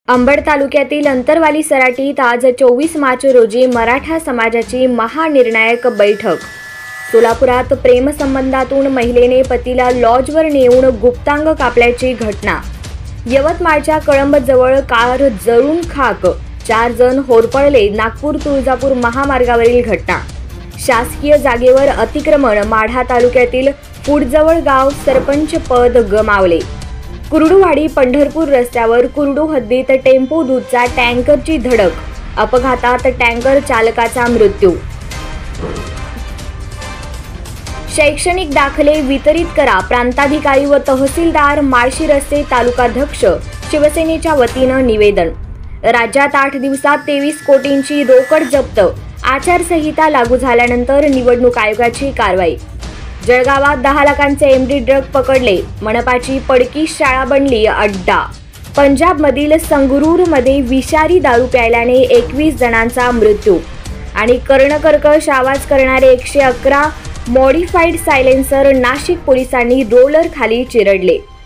अंबड तालुक्यातील अंतरवाली सराटीत आज 24 मार्च रोजी मराठा समाजाची महानिर्णायक बैठक। सोलापुरात प्रेमसंबंधातून महिलेने पतीला लॉजवर नेऊन गुप्तांग कापल्याची घटना। यवतमाळच्या कळंबजवळ कार जळून खाक, 4 जण होरपळले। नागपूर तुळजापूर महामार्गावरील घटना। शासकीय जागेवर अतिक्रमण, माढा तालुक्यातील पुडजवळ गाव सरपंच पद गमावले। कुर्डुवाडी पंढरपूर रस्त्यावर कुर्डू हद्दीत टेम्पो दूधचा टँकरची धडक, अपघातात टँकर चालकाचा मृत्यू। शैक्षणिक दाखले वितरित करा, प्रांताधिकारी व तहसीलदार माळशिरस्ते तालुकाध्यक्ष शिवसेनेच्या वतीनं निवेदन। राज्यात 8 दिवसात 23 कोटींची रोकड जप्त, आचारसंहिता लागू झाल्यानंतर निवडणूक आयोगाची कारवाई। जळगावात 10 लाखांचे एमडी ड्रग पकडले, मनपाची पडकी शाळा बनली अड्डा। पंजाबमधील संगरूरमध्ये विषारी दारू प्यायल्याने 21 जणांचा मृत्यू। आणि कर्णकर्कश आवाज करणारे 111 मॉडिफाईड सायलेन्सर नाशिक पोलिसांनी रोलर खाली चिरडले।